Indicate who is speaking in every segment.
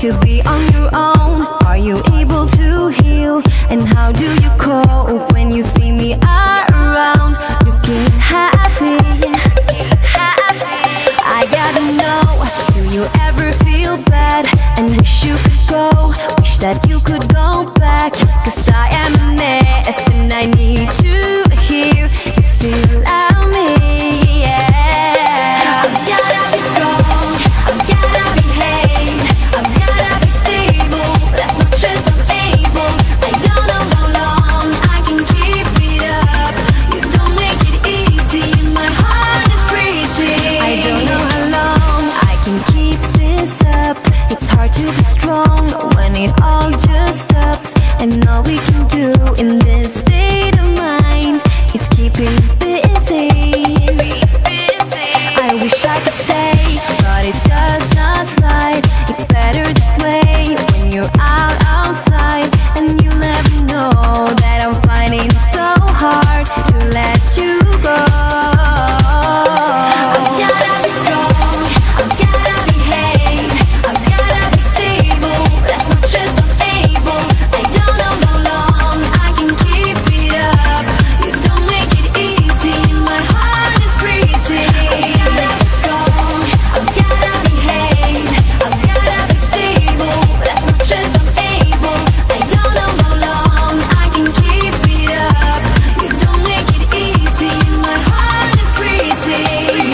Speaker 1: to be on your own? Are you able to heal? And how do you cope when you see me around looking happy? I gotta know, do you ever feel bad and wish you could go? Wish that you could go back, 'cause I am a mess and I need to hear you still love me, yeah. I've gotta be strong, I've gotta behave, I've gotta be stable, as much as I'm able. I don't know how long I can keep it up. You don't make it easy, my heart is freezing. I don't know how long I can keep this up. It's hard to be strong when it all just stops. And all we can do in this state of mind is keeping busy. I wish I could stay, but it's just not right. It's better this way when you're out outside, and you never know that I'm finding it so hard to let you go. I've gotta be strong, I've gotta behave, I've gotta be stable, as much as I'm able. I don't know how long I can keep it up. You don't make it easy, my heart is freezing. I've gotta be strong, I've gotta behave, I've gotta be stable, as much as I'm able. I don't know how long I can keep it up. You don't make it easy, my heart is freezing.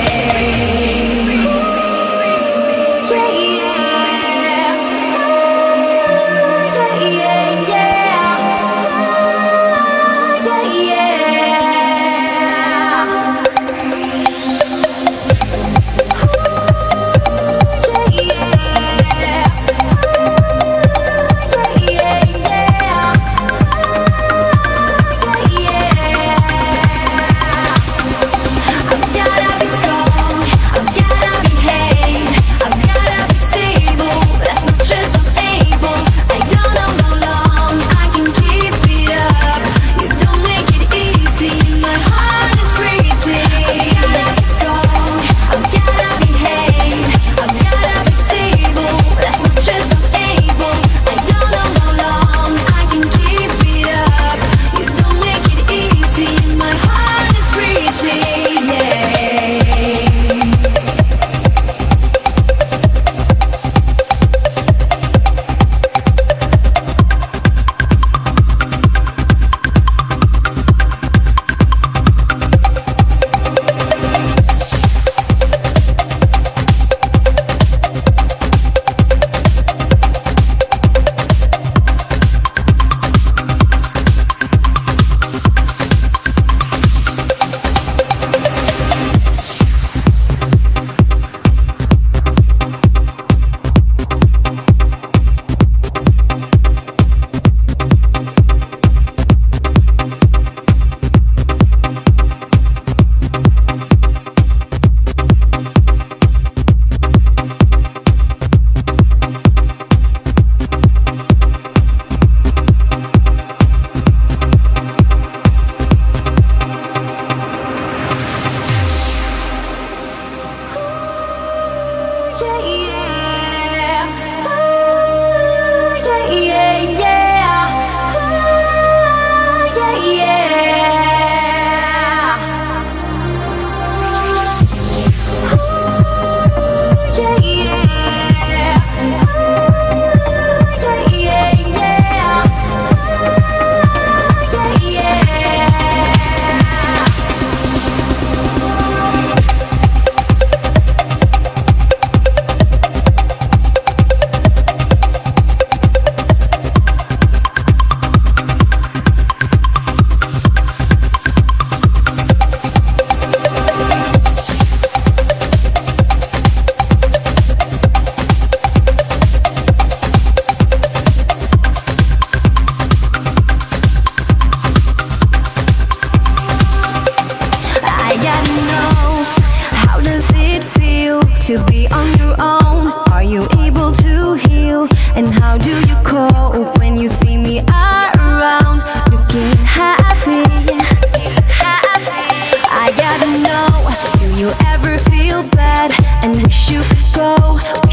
Speaker 1: I've gotta be strong, I've gotta behave, I've gotta be stable, as much as I'm able. I don't know how long I can keep it up. You don't make it easy, my heart is freezing. I've gotta be strong, I've gotta behave, I've gotta be stable, as much as I'm able. I don't know how long I can keep it up. You don't make it easy, my heart is freezing, yeah.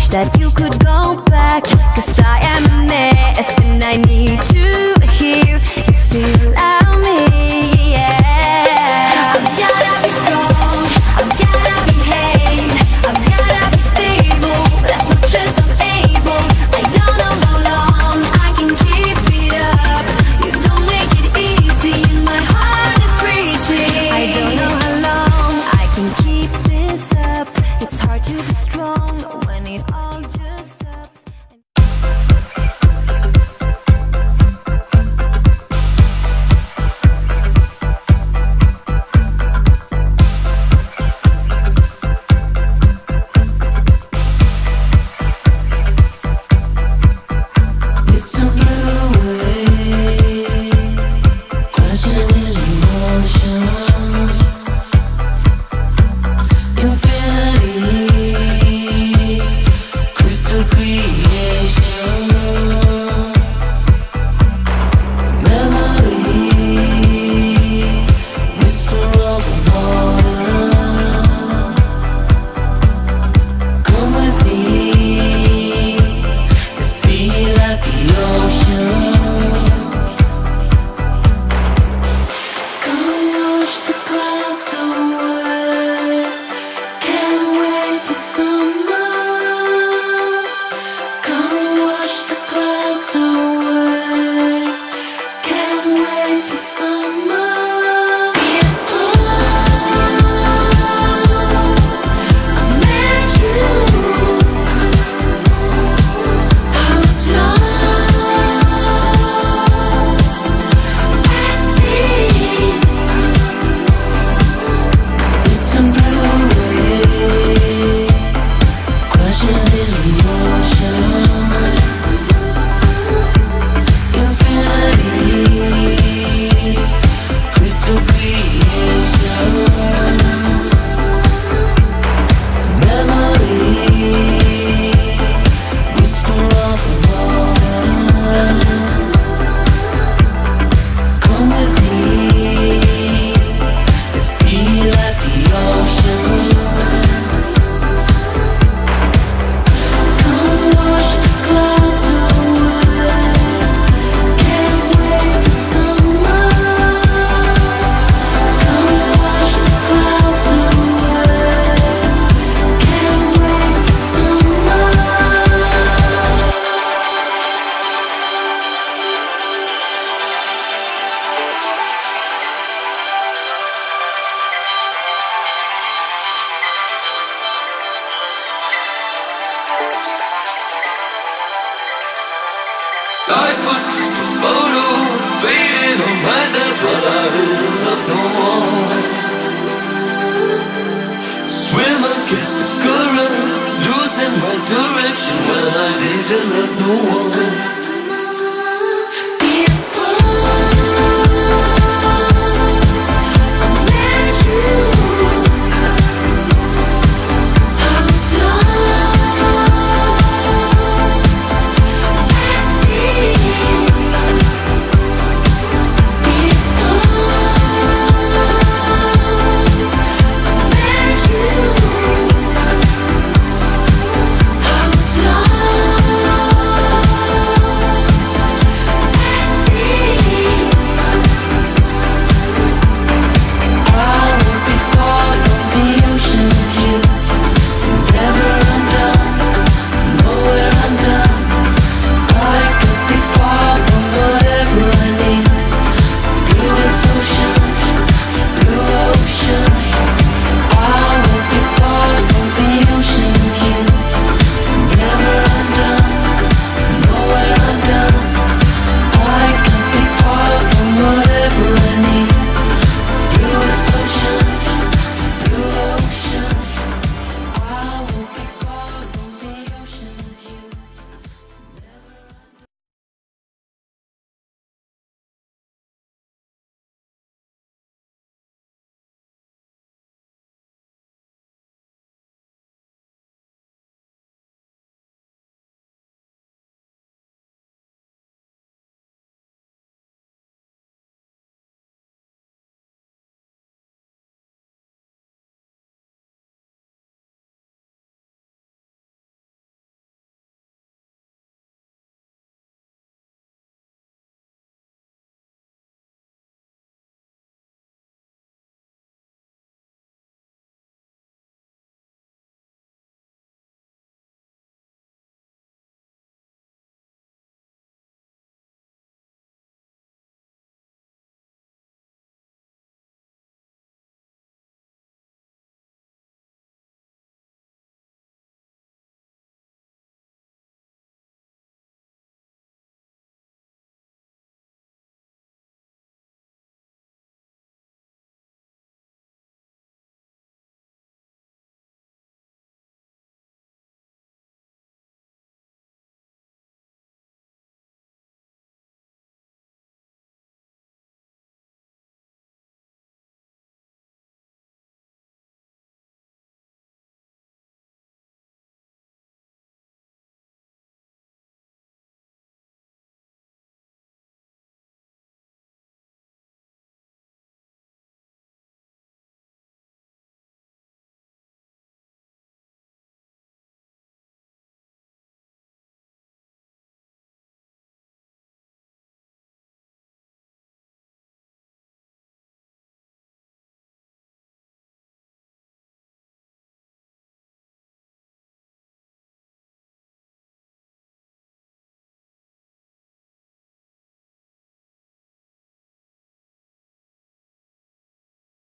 Speaker 1: Wish that you could go back, 'cause I am a mess and I need to hear you still love me, yeah. I've gotta be strong, I've gotta behave, I've gotta be stable, as much as I'm able. I don't know how long I can keep it up. You don't make it easy and my heart is freezing. I don't know how long I can keep this up. It's hard to be strong when it all just stops.
Speaker 2: It's a blue wave crashing in the ocean. Infinity, crystal creation. Memory, whisper of water. Come with me. Let's be like the ocean. Come wash the clouds away. Can't wait for summer. Come wash the clouds away. Can't wait for summer. Before I met you, I was lost at sea. It's a blue wave crashing in the ocean. Infinity, crystal creation. Memory, whisper of water. Come with me. Let's be like the ocean. Come wash the clouds away. Can't wait for summer. Come wash the clouds away. Can't wait for summer.
Speaker 3: Life was just a photo, fading on my desk, but I didn't love no more. Swim against the current, losing my direction when I didn't love no one.